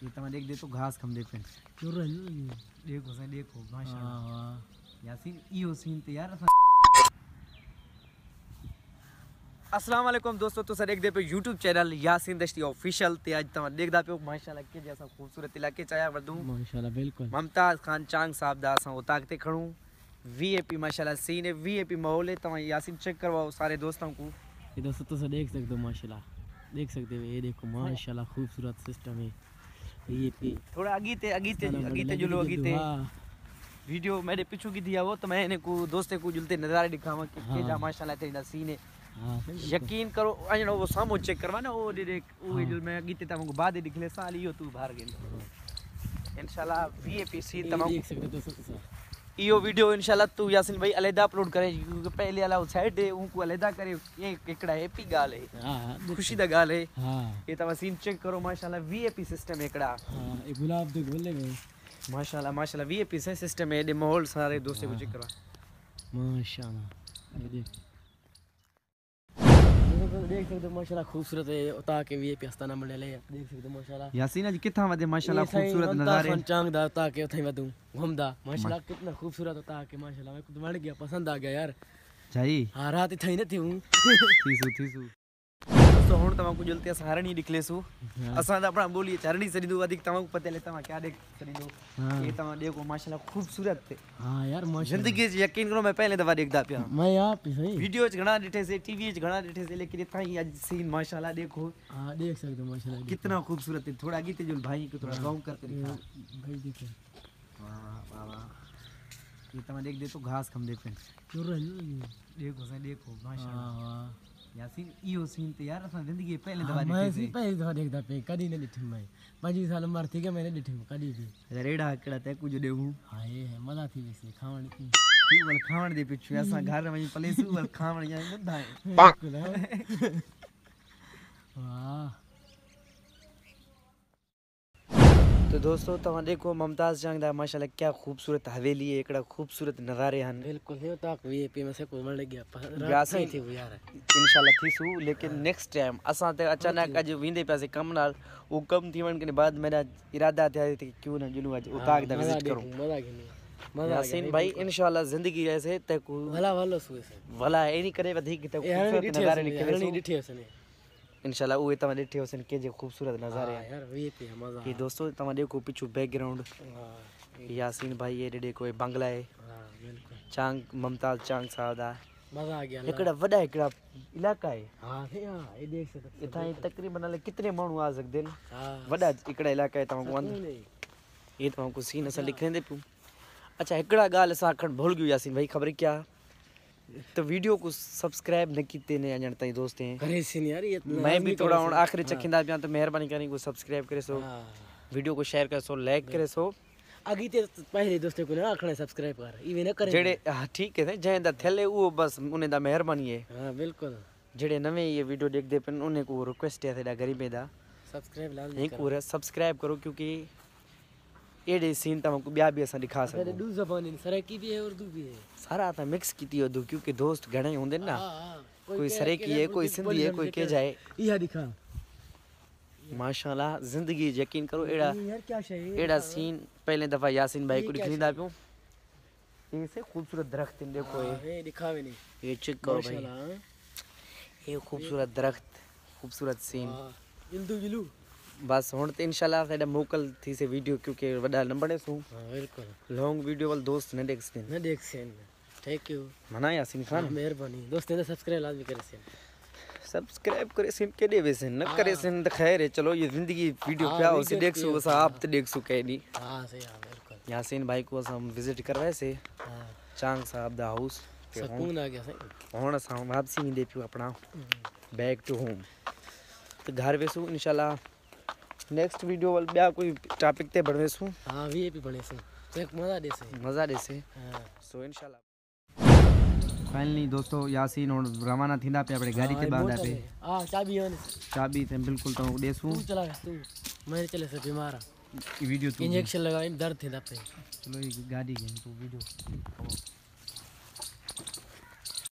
ये तमा देख दे तो घास खम दे पे क्यों रहने देखो से देखो माशाल्लाह हां यासीन इहो सीन ते यार अस्सलाम वालेकुम दोस्तों तो देख दे पे YouTube channel Yasin Dashti official ते आज तमा देखदा पे माशाल्लाह के जैसा खूबसूरत इलाके चाया वदू माशाल्लाह बिल्कुल मुमताज खान चांग साहब दा असा उताकते खणू वीआईपी माशाल्लाह सीन है वीआईपी माहौल है तमा यासीन चेक करवाओ सारे दोस्तों को ये दोस्तों तो देख सकते हो माशाल्लाह देख सकते हो ये देखो माशाल्लाह खूबसूरत सिस्टम है ये पे थोड़ा अगीते जुलो अगीते वीडियो मेरे पीछू की दिया वो तो मैंने को दोस्ते को जुलते नजारे दिखावा कि जा माशाल्लाह तेरी सीन है यकीन करो अजनो वो सामो चेक करवा ना वो जो मैं गीते तमको बाद दिखले साल यो तू बाहर गेल इंशाल्लाह वीआईपी सीन तमाम देख सकते हो दोस्तों यो वीडियो इंशाल्लाह तू यासीन भाई अलहदा अपलोड करे क्योंकि पहले वाला साइड है उनको अलहदा करे ये एकड़ा हैप्पी गाल है हां खुशी दा गाल है हां ये तमा सीन चेक करो माशाल्लाह वीआईपी सिस्टम एकड़ा हां ये गुलाब दे बोले गए माशाल्लाह वीआईपी से सिस्टम है दे माहौल सारे दोस्तों को चेक करवा माशाल्लाह ये देख सकते हो माशाल्लाह खूबसूरत है उता के वीआईपी आस्थाना बने ले देख सकते हो माशाल्लाह यासीन आज किथा वदे माशाल्लाह खूबसूरत नजारे चांग दा उता के उथे वदू घूमदा माशाल्लाह कितना खूबसूरत उता के माशाल्लाह मेरे को तो बढ़ गया पसंद आ गया यार जाई हां रात थई न थी हूं थीसु तो हुन तमा जुलते अस हरणी निकलेसु असा दा अपना बोलिए चरणी सरीदो अधिक तमा को पता ले तमा क्या देख सरीदो ये तमा देखो माशाल्लाह खूबसूरत थे हां यार माशाल्लाह जिंदगी से यकीन करो मैं पहले दफा देखदा पिया मैं यहां पे सही वीडियो च घणा डिठे से टीवी च घणा डिठे से लेकिन इतना आज सीन माशाल्लाह देखो हां देख सकते हो माशाल्लाह कितना खूबसूरत है थोड़ा गीते जुल भाई को थोड़ा गांव करके दिखा भाई देखो वाह ये तमा देख दे तो घास खम दे पे क्यों रहने देखो से देखो माशाल्लाह यासीन इहो सीन ते यार असा जिंदगी पहले दफा मैं सी पहले दफा देखदा पे कदी न दिठी मैं 25 साल उम्र थी के मैंने दिठी कदी भी रेड़ा कड़ा ते कुछ देहू हां ये है मजा थी वैसे खावण की तू वल खावण दे पिछु असा घर में पले सु वल खावण या नंदा है वाह तो दोस्तों तमा देखो मुमताज चांग दा माशाल्लाह क्या खूबसूरत हवेली है एकड़ा खूबसूरत नजारे हन बिल्कुल है तक वीआईपी में से कोई मिल गया यासीन थी वो यार इंशाल्लाह थीसु लेकिन नेक्स्ट टाइम असा ते अचानक आज विंदे पैसे कम नाल वो कम थी वन के बाद मेरा इरादा था कि क्यों ना जुनू आज उताक दा विजिट करूं मजा के यासीन भाई इंशाल्लाह जिंदगी ऐसे ते को भला सुए भला ए नहीं करे वधी कि ते खूबसूरत नजारे निकले दिठी उसने इंशाल्लाह वो तमा देखे होसन के जे खूबसूरत नजारे हैं यार वीआईपी मजा ये दोस्तों तमा देखो पीछे बैकग्राउंड यासीन भाई ये डेडे कोई बंगला है हां बिल्कुल चांग मुमताज चांग साहब दा मजा आ गया एकड़ा वडा एकड़ा इलाका है हां ये देख सकते हो इथा तकरीबन ले कितने मानू आ सकदे न हां वडा एकड़ा इलाका है तमा को ये तमा को सीन असल लिखने दे पू अच्छा एकड़ा गाल साखण भूल गयो यासीन भाई खबर क्या तो वीडियो को सब्सक्राइब न कीते ने अजन ताई दोस्त हैं करे सीन यार ये मैं भी थोड़ा और आखिरी चखिंदा पिया तो मेहरबानी करी को सब्सक्राइब करे सो वीडियो को शेयर करे सो लाइक करे सो अगी ते पहले दोस्तों को ना आखने सब्सक्राइब कर ई न करे जेड़े ठीक है जेंदा थेले वो बस उन्हें दा मेहरबानी है हां बिल्कुल जेड़े नवे ये वीडियो देख दे पन उन्हें को रिक्वेस्ट है तेरा गरीबे दा सब्सक्राइब लाल नहीं पूरा सब्सक्राइब करो क्योंकि एडे सीन तमको ब्या भी असा दिखा सको दू ज़बान सराकी भी है उर्दू भी है सारा ता मिक्स कीती हो दो क्योंकि दोस्त घणे होंदे ना कोई सराकी है कोई सिंधी है कोई के जाए इहा दिखा माशाल्लाह जिंदगी यकीन करो एड़ा यार क्या चाहिए एड़ा सीन पहले दफा यासीन भाई को दिखनीदा पियो ये से खूबसूरत दरख्त देखो ये दिखावे नहीं ये चेक करो भाई ये खूबसूरत दरख्त खूबसूरत सीन इंदू विलू बस हुन तो इंशाल्लाह तेरा मोकल थी से वीडियो क्योंकि वडा नंबर सु हां बिल्कुल लॉन्ग वीडियो वाल दोस्त न देख से थैंक यू मना यासीन खान मेहरबानी दोस्त ने सब्सक्राइब लाजमी करे से सब्सक्राइब करे सिन के देवे से न करे सिन तो खैर है चलो ये जिंदगी वीडियो क्या हो से देख सु आप तो देख सु कह दी हां सही है बिल्कुल यासीन भाई को हम विजिट करवाए से हां चांग साहब दा हाउस सुकून आ गया सही हुन असा वापसी में दे पियो अपना बैक टू होम तो घर वेसु इंशाल्लाह नेक्स्ट वीडियो वाल ब्या कोई टॉपिक ते बढ़वेसु हां वीआईपी बने सु एक मजा दे से हां सो इंशाल्लाह फाइनली दोस्तों यासीन और रवाना थींदा पे अपने गाड़ी के बांधा पे हां चाबी थे बिल्कुल तो देसू तू चला तू मैं चले से बीमार वीडियो इंजेक्शन लगाई दर्द थींदा पे चलो ये गाड़ी के तो वीडियो